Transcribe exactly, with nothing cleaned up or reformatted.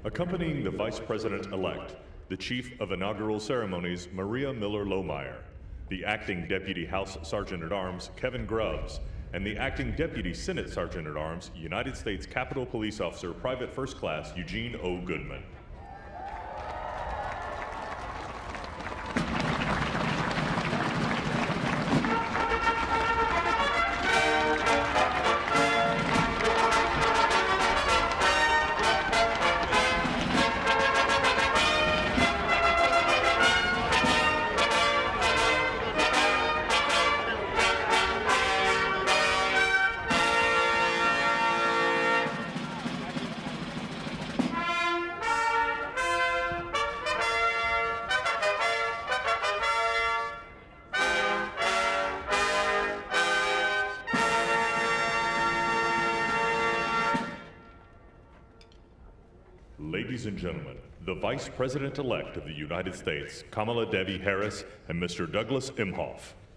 Accompanying the Vice President-elect, the Chief of Inaugural Ceremonies, Maria Miller-Lohmeyer, the Acting Deputy House Sergeant-at-Arms, Kevin Grubbs, and the Acting Deputy Senate Sergeant-at-Arms, United States Capitol Police Officer Private First Class Eugene O. Goodman. Ladies and gentlemen, the Vice President-elect of the United States, Kamala Devi Harris, and Mister Douglas Emhoff.